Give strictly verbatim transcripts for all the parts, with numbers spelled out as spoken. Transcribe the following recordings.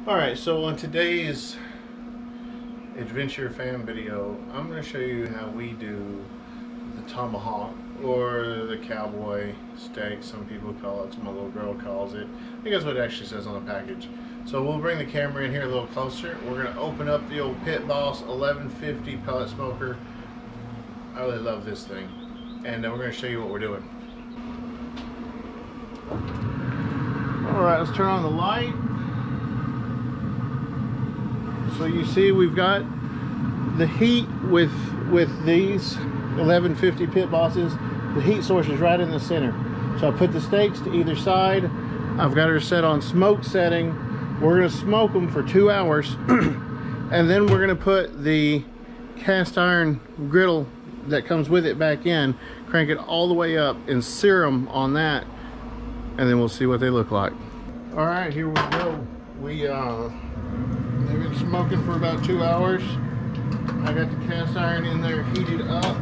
Alright, so on today's AdventureFam video, I'm going to show you how we do the tomahawk, or the cowboy steak, some people call it, my little girl calls it. I think that's what it actually says on the package. So we'll bring the camera in here a little closer. We're going to open up the old Pit Boss eleven fifty pellet smoker. I really love this thing. And then we're going to show you what we're doing. Alright, let's turn on the light. So you see we've got the heat with with these eleven fifty Pit Bosses. The heat source is right in the center. So I put the steaks to either side. I've got her set on smoke setting. We're going to smoke them for two hours. And then we're going to put the cast iron griddle that comes with it back in, crank it all the way up and sear them on that. And then we'll see what they look like. All right, here we go. We uh, They've been smoking for about two hours. I got the cast iron in there heated up.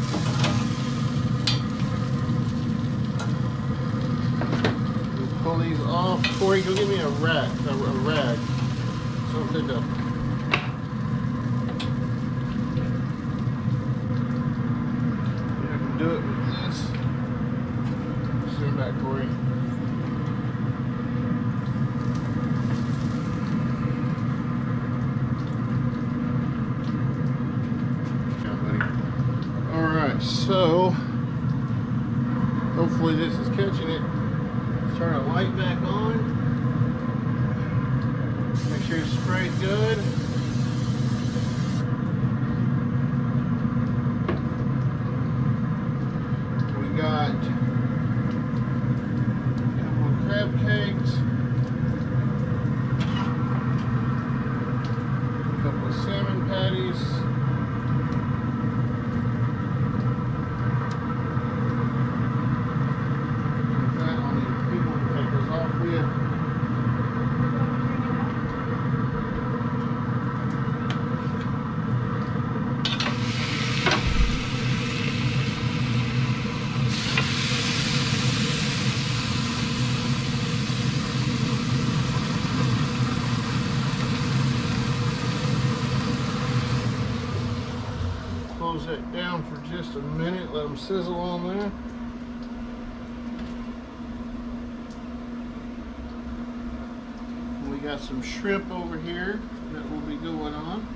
We'll pull these off. Corey, go give me a rag. A, a rag. Something to. I can do it with this. Send back, Corey. So hopefully this is catching it. Turn the light back on. Make sure it's sprayed good. We got a couple of crab cakes, a couple of salmon patties. Close that down for just a minute, let them sizzle on there. We got some shrimp over here that will be going on.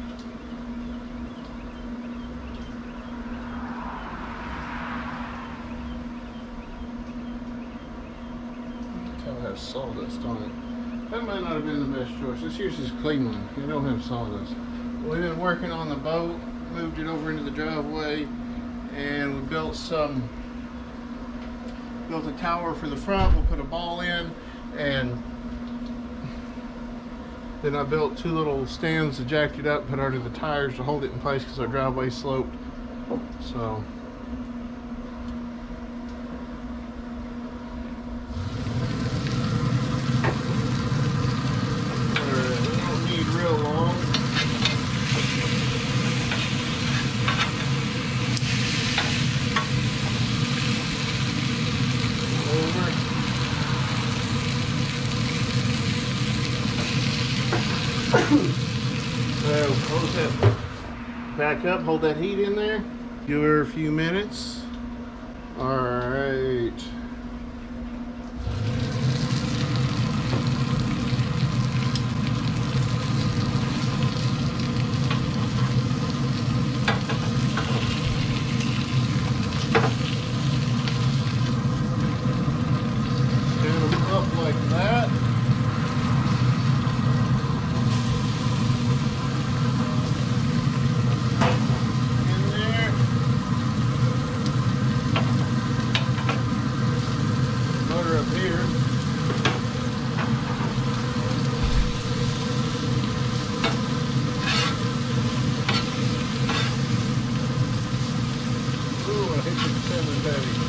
Tell it has sawdust on it. That might not have been the best choice. Let's use this clean one. You don't have sawdust. We've been working on the boat. Moved it over into the driveway, and we built some built a tower for the front. We'll put a ball in, and then I built two little stands to jack it up, put under the tires to hold it in place because our driveway sloped. So we don't need real long. So close that back up, hold that heat in there, give her a few minutes. All right. Stand them up like that. Up here. Ooh, I hit the salmon patty.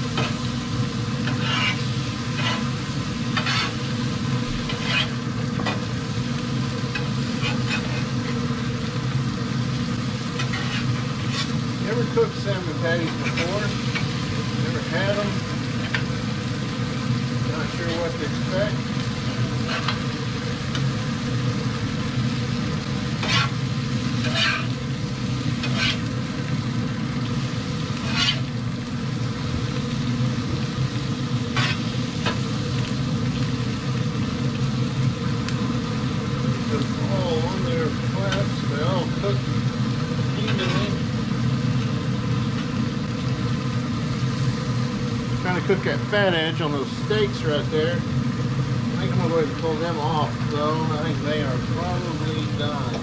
Never cooked salmon patties before. Never had them. Not sure what to expect. they're flat, so they all cook evenly. Trying to cook that fat edge on those steaks right there. I think I'm gonna go ahead and pull them off though. I think they are probably done.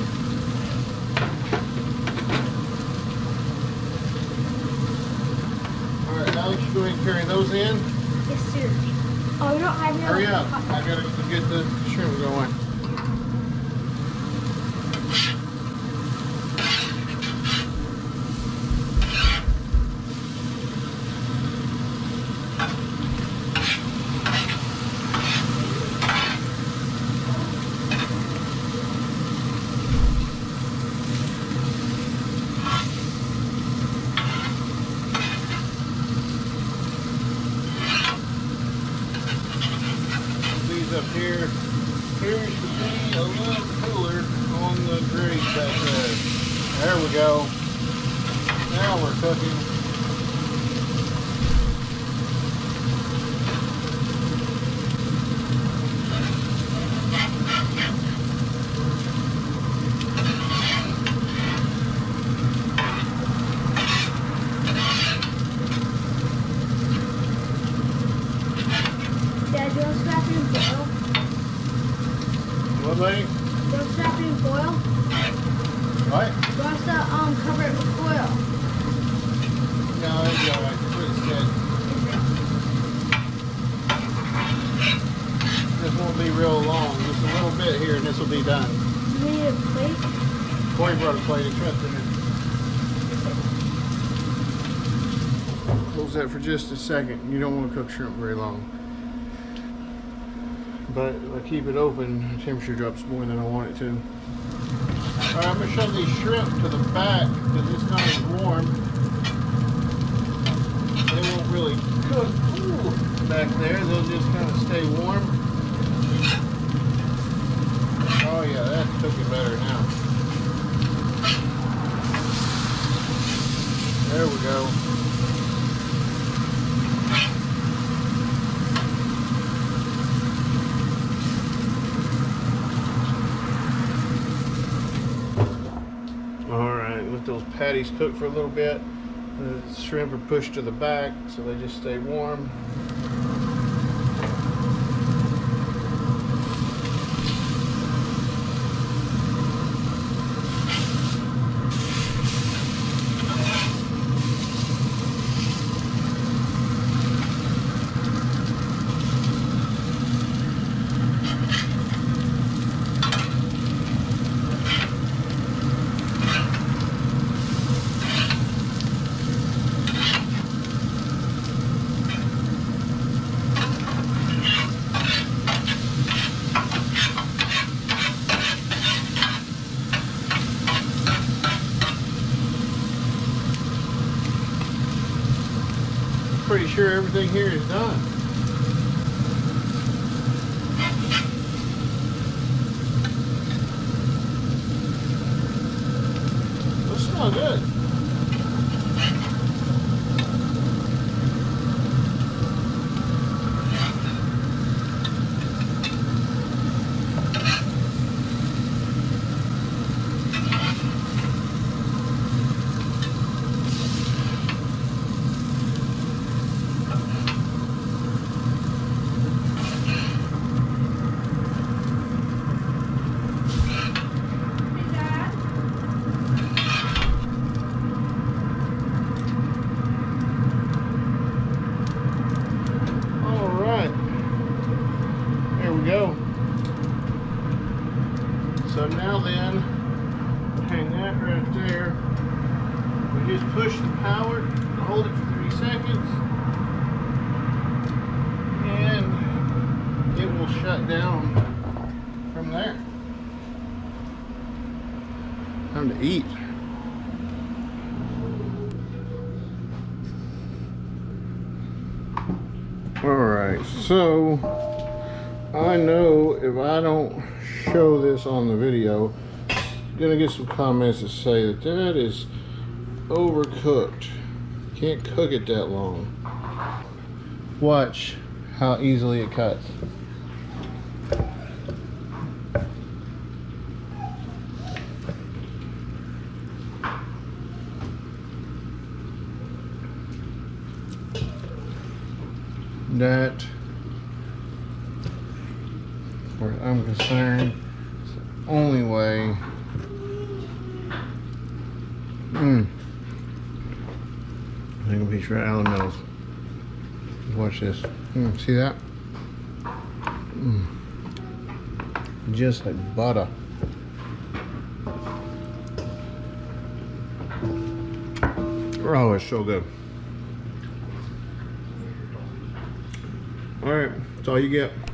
Alright, Alex, you go ahead and carry those in. Yes, sir. Oh, you don't have no. Hurry up. I gotta get the shrimp going. Up here appears to be a little cooler on the grease back there. There we go. Now we're cooking. Dad, do you want to wrap it in foil? What, buddy? Do you want to wrap it in foil? What? Do you want us to um, cover it with foil? No, it'll be alright. That's what it said. This won't be real long. Just a little bit here and this will be done. Do you need a plate? Corey brought a plate. It's right there. Close that for just a second. You don't want to cook shrimp very long. But if I keep it open, the temperature drops more than I want it to. Alright, I'm going to shove these shrimp to the back because it's not as warm. They won't really cook Ooh, back there. They'll just kind of stay warm. Oh yeah, that's cooking better now. There we go. Let those patties cook for a little bit. The shrimp are pushed to the back so they just stay warm. Pretty sure everything here is done. Those smell good. Go. So now then, hang that right there. We just push the power, hold it for three seconds, and it will shut down from there. Time to eat. All right, so I know if I don't show this on the video, I'm gonna get some comments that say that that is overcooked. Can't cook it that long. Watch how easily it cuts. that, as far as I'm concerned, it's the only way. Mmm. I think a piece right out of the middle. Watch this. Mm, see that? Mm. Just like butter. Oh, it's so good. All right, that's all you get.